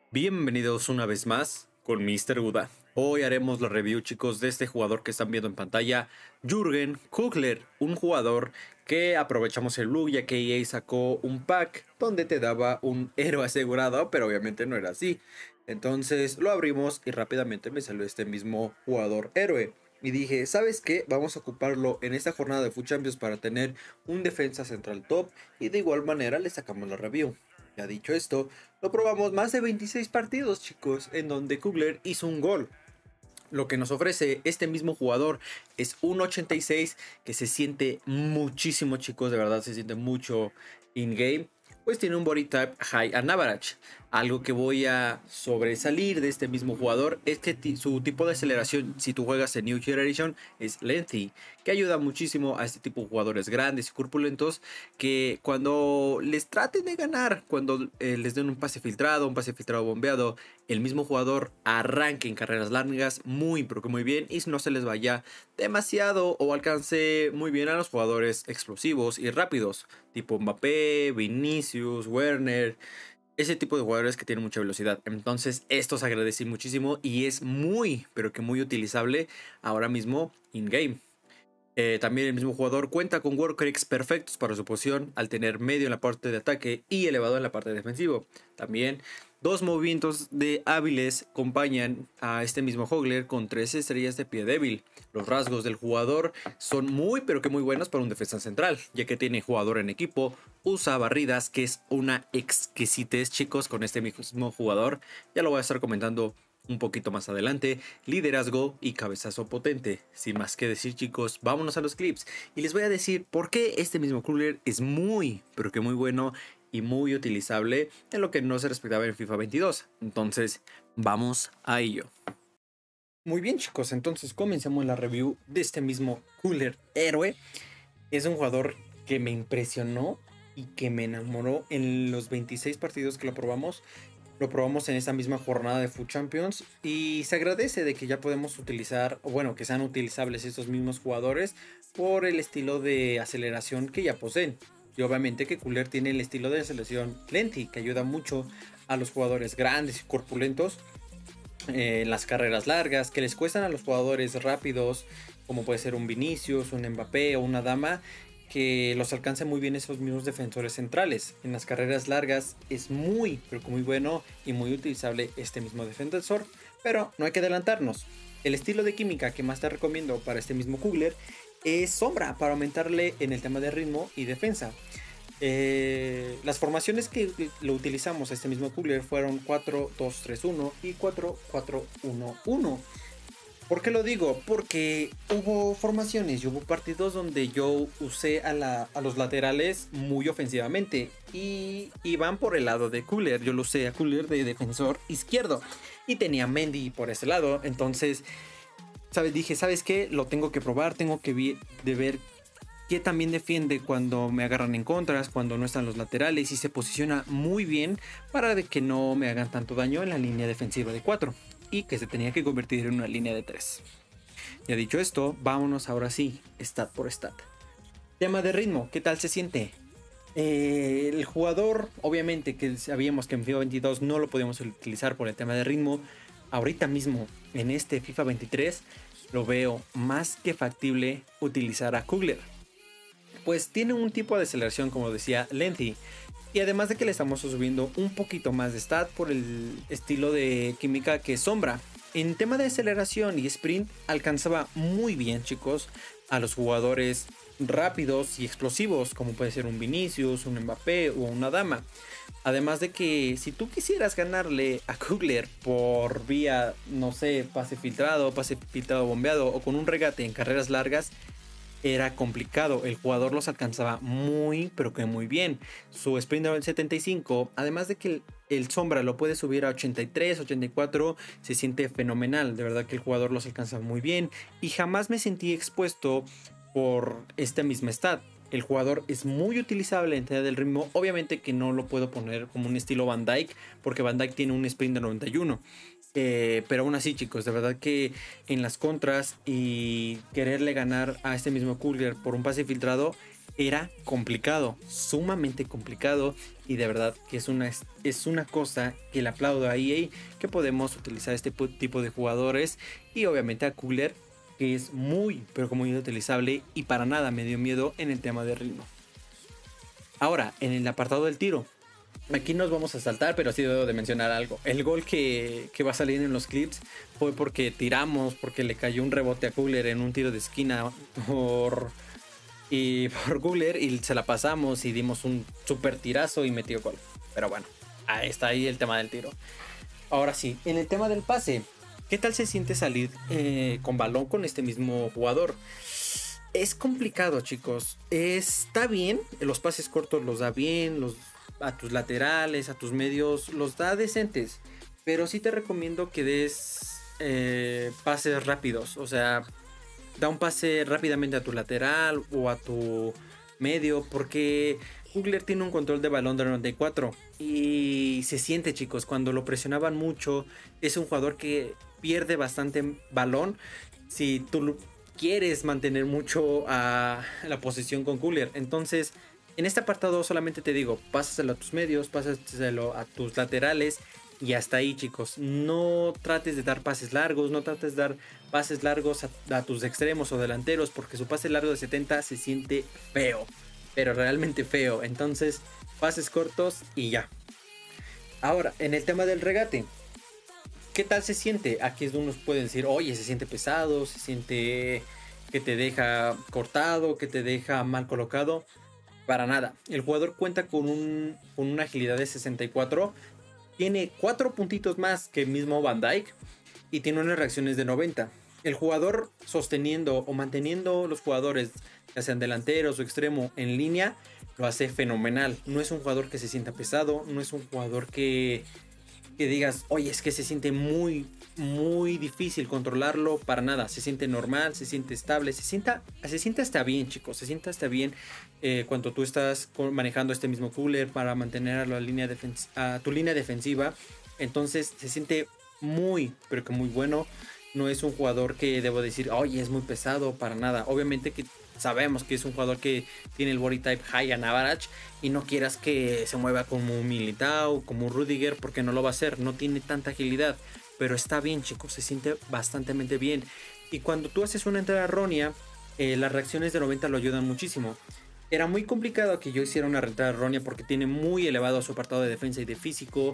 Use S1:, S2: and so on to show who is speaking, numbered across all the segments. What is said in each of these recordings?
S1: Bienvenidos una vez más con Mr. Guda. Hoy haremos la review, chicos, de este jugador que están viendo en pantalla, Jürgen Kugler, un jugador que aprovechamos el bug ya que EA sacó un pack donde te daba un héroe asegurado, pero obviamente no era así. Entonces lo abrimos y rápidamente me salió este mismo jugador héroe. Y dije, ¿sabes qué? Vamos a ocuparlo en esta jornada de FUT Champions para tener un defensa central top y de igual manera le sacamos la review. Ya dicho esto, lo probamos más de 26 partidos, chicos, en donde Kugler hizo un gol. Lo que nos ofrece este mismo jugador es un 86 que se siente muchísimo, chicos, de verdad se siente mucho in-game. Pues tiene un body type high and average. Algo que voy a sobresalir de este mismo jugador es que su tipo de aceleración, si tú juegas en New Generation, es lengthy, que ayuda muchísimo a este tipo de jugadores grandes y corpulentos que cuando les traten de ganar, cuando les den un pase filtrado bombeado, el mismo jugador arranque en carreras largas muy pero que muy bien y no se les vaya demasiado o alcance muy bien a los jugadores explosivos y rápidos, tipo Mbappé, Vinicius, Werner, ese tipo de jugadores que tienen mucha velocidad. Entonces estos agradecí muchísimo y es muy pero que muy utilizable ahora mismo in-game. También el mismo jugador cuenta con work perfectos para su posición al tener medio en la parte de ataque y elevado en la parte defensiva. También dos movimientos de hábiles acompañan a este mismo Kugler con 3 estrellas de pie débil. Los rasgos del jugador son muy pero que muy buenos para un defensa central, ya que tiene jugador en equipo, usa barridas, que es una exquisitez, chicos, con este mismo jugador. Ya lo voy a estar comentando un poquito más adelante, liderazgo y cabezazo potente. Sin más que decir, chicos, vámonos a los clips y les voy a decir por qué este mismo Kugler es muy pero que muy bueno y muy utilizable en lo que no se respetaba en FIFA 22. Entonces vamos a ello. Muy bien, chicos, entonces comencemos la review de este mismo Kugler héroe. Es un jugador que me impresionó y que me enamoró en los 26 partidos que lo probamos. Lo probamos en esa misma jornada de FUT Champions y se agradece de que ya podemos utilizar, o bueno, que sean utilizables estos mismos jugadores por el estilo de aceleración que ya poseen. Y obviamente que Kugler tiene el estilo de aceleración lenti, que ayuda mucho a los jugadores grandes y corpulentos en las carreras largas, que les cuestan a los jugadores rápidos, como puede ser un Vinicius, un Mbappé o una Dama, que los alcance muy bien esos mismos defensores centrales. En las carreras largas es muy, pero muy bueno y muy utilizable este mismo defensor, pero no hay que adelantarnos. El estilo de química que más te recomiendo para este mismo Kugler es sombra, para aumentarle en el tema de ritmo y defensa. Las formaciones que lo utilizamos a este mismo Kugler fueron 4-2-3-1 y 4-4-1-1. ¿Por qué lo digo? Porque hubo formaciones y hubo partidos donde yo usé a los laterales muy ofensivamente y iban por el lado de Kugler. Yo lo usé a Kugler de defensor izquierdo y tenía Mendy por ese lado. Entonces, dije, ¿sabes qué? Lo tengo que probar, tengo que ver que también defiende cuando me agarran en contras, cuando no están los laterales y se posiciona muy bien para que no me hagan tanto daño en la línea defensiva de 4 y que se tenía que convertir en una línea de 3. Ya dicho esto, vámonos ahora sí, stat por stat. Tema de ritmo, ¿qué tal se siente? El jugador, obviamente que sabíamos que en FIFA 22 no lo podíamos utilizar por el tema de ritmo. Ahorita mismo, en este FIFA 23, lo veo más que factible utilizar a Kugler. Pues tiene un tipo de aceleración, como decía, lengthy. Y además de que le estamos subiendo un poquito más de stat por el estilo de química que es sombra. En tema de aceleración y sprint alcanzaba muy bien, chicos, a los jugadores rápidos y explosivos, como puede ser un Vinicius, un Mbappé o una Dama. Además de que si tú quisieras ganarle a Kugler por vía, no sé, pase filtrado bombeado o con un regate en carreras largas, era complicado. El jugador los alcanzaba muy pero que muy bien. Su sprint era el 75, además de que el sombra lo puede subir a 83, 84, se siente fenomenal. De verdad que el jugador los alcanza muy bien y jamás me sentí expuesto por esta misma stat. El jugador es muy utilizable en teoría del ritmo. Obviamente que no lo puedo poner como un estilo Van Dijk, porque Van Dijk tiene un sprint de 91. Pero aún así, chicos, de verdad que en las contras y quererle ganar a este mismo Kugler por un pase filtrado era complicado, sumamente complicado, y de verdad que es una cosa que le aplaudo a EA, que podemos utilizar este tipo de jugadores, y obviamente a Kugler, que es muy, pero como muy utilizable, y para nada me dio miedo en el tema de ritmo. Ahora, en el apartado del tiro, aquí nos vamos a saltar, pero sí debo de mencionar algo. El gol que va a salir en los clips fue porque tiramos, porque le cayó un rebote a Kugler en un tiro de esquina por Kugler, y se la pasamos y dimos un super tirazo y metió gol. Pero bueno, ahí está ahí el tema del tiro. Ahora sí, en el tema del pase, ¿qué tal se siente salir con balón con este mismo jugador? Es complicado, chicos. Está bien, los pases cortos los da bien, a tus laterales, a tus medios, los da decentes. Pero sí te recomiendo que des pases rápidos. O sea, da un pase rápidamente a tu lateral o a tu medio, porque Kugler tiene un control de balón de 94 y se siente, chicos, cuando lo presionaban mucho. Es un jugador que pierde bastante balón si tú quieres mantener mucho a la posición con Kugler. Entonces, en este apartado solamente te digo, pásaselo a tus medios, pásaselo a tus laterales y hasta ahí, chicos. No trates de dar pases largos, no trates de dar pases largos a tus extremos o delanteros, porque su pase largo de 70 se siente feo, pero realmente feo. Entonces, pases cortos y ya. Ahora, en el tema del regate, ¿qué tal se siente? Aquí es donde unos pueden decir, oye, se siente pesado, se siente que te deja cortado, que te deja mal colocado. Para nada. El jugador cuenta con una agilidad de 64. Tiene 4 puntitos más que el mismo Van Dyke y tiene unas reacciones de 90. El jugador sosteniendo o manteniendo los jugadores, ya sean delanteros o extremo, en línea, lo hace fenomenal. No es un jugador que se sienta pesado, no es un jugador que digas, oye, es que se siente muy, muy difícil controlarlo. Para nada, se siente normal, se siente estable, se siente hasta bien, chicos, se siente hasta bien cuando tú estás manejando este mismo cooler para mantener a, a tu línea defensiva. Entonces se siente muy, pero que muy bueno. No es un jugador que debo decir, oye, es muy pesado, para nada. Obviamente que sabemos que es un jugador que tiene el body type high and average, y no quieras que se mueva como un Militao, como un Rudiger, porque no lo va a hacer, no tiene tanta agilidad, pero está bien, chicos, se siente bastante bien. Y cuando tú haces una entrada errónea, las reacciones de 90 lo ayudan muchísimo. Era muy complicado que yo hiciera una entrada errónea porque tiene muy elevado su apartado de defensa y de físico.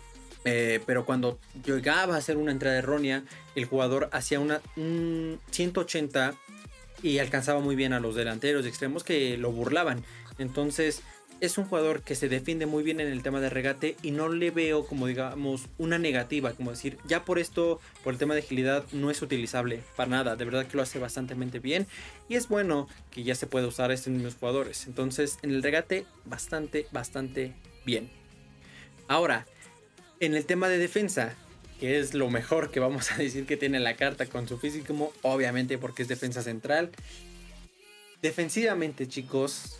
S1: Pero cuando llegaba a hacer una entrada errónea, el jugador hacía un 180 y alcanzaba muy bien a los delanteros y extremos que lo burlaban. Entonces es un jugador que se defiende muy bien en el tema de regate, y no le veo como, digamos, una negativa, como decir, ya por esto, por el tema de agilidad, no es utilizable para nada. De verdad que lo hace bastante bien, y es bueno que ya se pueda usar a estos mismos jugadores. Entonces en el regate bastante bien. Ahora, en el tema de defensa, que es lo mejor que vamos a decir que tiene la carta con su físico, obviamente porque es defensa central. Defensivamente, chicos,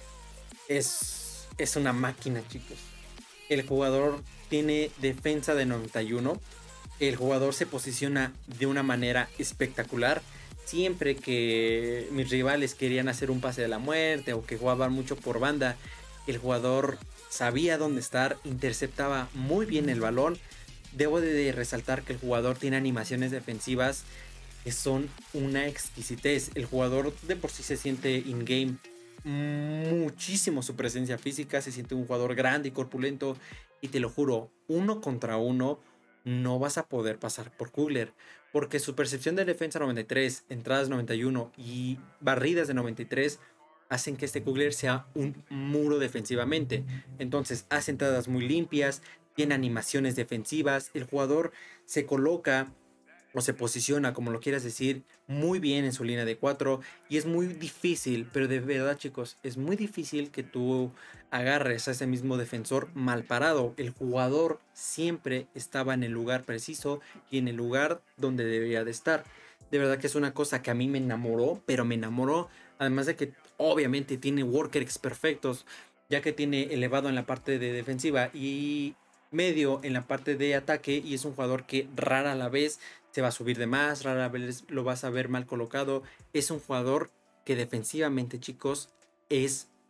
S1: es una máquina, chicos. El jugador tiene defensa de 91. El jugador se posiciona de una manera espectacular. Siempre que mis rivales querían hacer un pase de la muerte o que jugaban mucho por banda, el jugador sabía dónde estar, interceptaba muy bien el balón. Debo de resaltar que el jugador tiene animaciones defensivas que son una exquisitez. El jugador de por sí se siente in-game muchísimo su presencia física, se siente un jugador grande y corpulento, y te lo juro, uno contra uno no vas a poder pasar por Kugler, porque su percepción de defensa 93, entradas 91 y barridas de 93 hacen que este Kugler sea un muro defensivamente. Entonces hace entradas muy limpias, tiene animaciones defensivas, el jugador se coloca o se posiciona, como lo quieras decir, muy bien en su línea de 4, y es muy difícil, pero de verdad, chicos, es muy difícil que tú agarres a ese mismo defensor mal parado. El jugador siempre estaba en el lugar preciso y en el lugar donde debería de estar. De verdad que es una cosa que a mí me enamoró, pero me enamoró, además de que obviamente tiene workers perfectos, ya que tiene elevado en la parte de defensiva y medio en la parte de ataque, y es un jugador que rara la vez se va a subir de más, rara vez lo vas a ver mal colocado. Es un jugador que defensivamente, chicos, es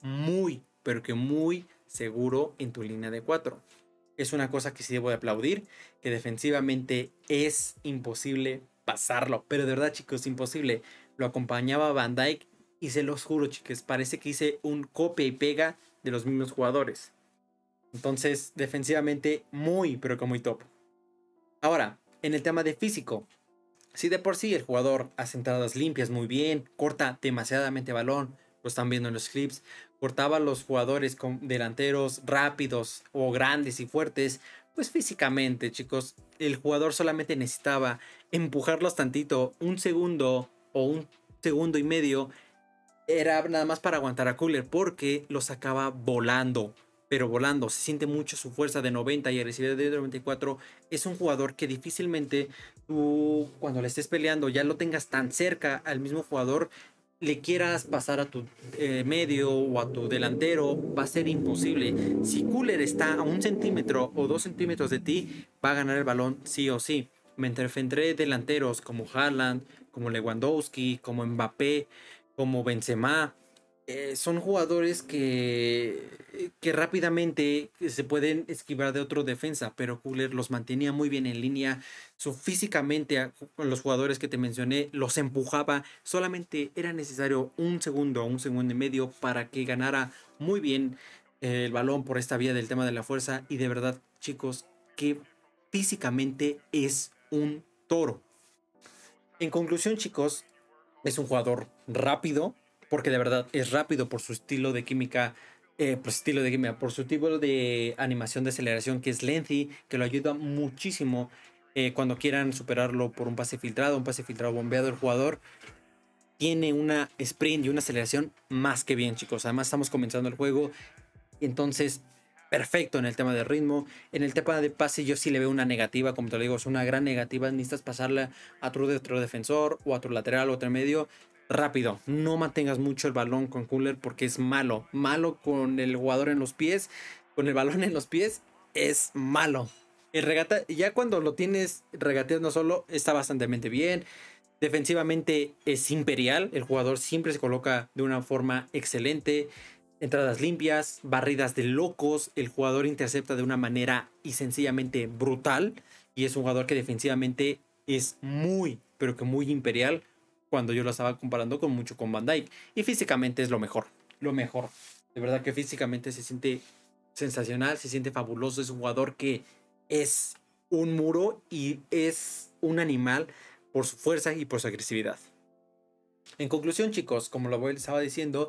S1: muy, pero que muy seguro en tu línea de 4. Es una cosa que sí debo de aplaudir, que defensivamente es imposible pasarlo, pero de verdad chicos, imposible. Lo acompañaba Van Dijk y se los juro chicos, parece que hice un copia y pega de los mismos jugadores. Entonces, defensivamente muy, pero que muy top. Ahora, en el tema de físico, si de por sí el jugador hace entradas limpias muy bien, corta demasiadamente balón, lo están viendo en los clips, cortaba a los jugadores con delanteros rápidos o grandes y fuertes, pues físicamente, chicos, el jugador solamente necesitaba empujarlos tantito, un segundo o un segundo y medio, era nada más para aguantar a Cooler porque lo sacaba volando. Pero volando, se siente mucho su fuerza de 90 y agresividad de 94. Es un jugador que difícilmente tú, cuando le estés peleando, ya lo tengas tan cerca al mismo jugador, le quieras pasar a tu medio o a tu delantero, va a ser imposible. Si Cooler está a 1 centímetro o 2 centímetros de ti, va a ganar el balón sí o sí. Me enfrenté delanteros como Haaland, como Lewandowski, como Mbappé, como Benzema. Son jugadores que rápidamente se pueden esquivar de otro defensa, pero Kugler los mantenía muy bien en línea. Físicamente, con los jugadores que te mencioné, los empujaba. Solamente era necesario un segundo y medio para que ganara muy bien el balón por esta vía del tema de la fuerza. Y de verdad, chicos, que físicamente es un toro. En conclusión, chicos, es un jugador rápido, porque de verdad es rápido por su estilo de química, por su tipo de animación de aceleración que es lengthy, que lo ayuda muchísimo cuando quieran superarlo por un pase filtrado bombeado. El jugador tiene una sprint y una aceleración más que bien, chicos. Además, estamos comenzando el juego, entonces perfecto en el tema de ritmo. En el tema de pase yo sí le veo una negativa, como te lo digo, es una gran negativa. Necesitas pasarla a otro defensor o a otro lateral o otro medio rápido. No mantengas mucho el balón con Cooler porque es malo. Malo con el jugador en los pies, con el balón en los pies es malo. El regata, ya cuando lo tienes regateando solo, está bastante bien. Defensivamente es imperial, el jugador siempre se coloca de una forma excelente. Entradas limpias, barridas de locos, el jugador intercepta de una manera y sencillamente brutal. Y es un jugador que defensivamente es muy, pero que muy imperial cuando yo lo estaba comparando con mucho con Van Dijk. Y físicamente es lo mejor, lo mejor. De verdad que físicamente se siente sensacional, se siente fabuloso. Es un jugador que es un muro y es un animal por su fuerza y por su agresividad. En conclusión, chicos, como lo estaba diciendo,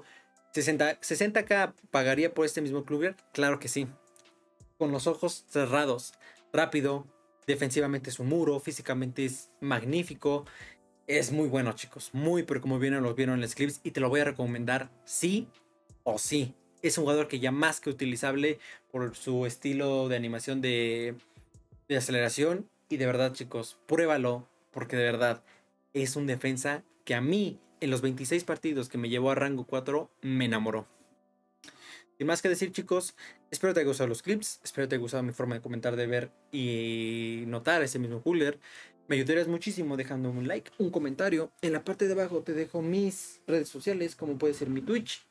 S1: 60k pagaría por este mismo Kluber. Claro que sí. Con los ojos cerrados. Rápido. Defensivamente es un muro. Físicamente es magnífico. Es muy bueno, chicos. Muy, pero como bien lo vieron en los clips. Y te lo voy a recomendar sí o sí. Es un jugador que ya más que utilizable por su estilo de animación de aceleración. Y de verdad, chicos, pruébalo. Porque de verdad es un defensa que a mí, en los 26 partidos que me llevó a rango 4, me enamoró. Sin más que decir, chicos, espero te haya gustado los clips, espero te haya gustado mi forma de comentar, de ver y notar ese mismo cooler. Me ayudarías muchísimo dejando un like, un comentario. En la parte de abajo te dejo mis redes sociales, como puede ser mi Twitch,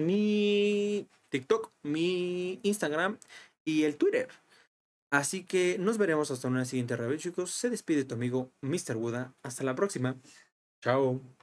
S1: mi TikTok, mi Instagram y el Twitter. Así que nos veremos hasta una siguiente review, chicos. Se despide tu amigo Mr. Buda. Hasta la próxima. Chao.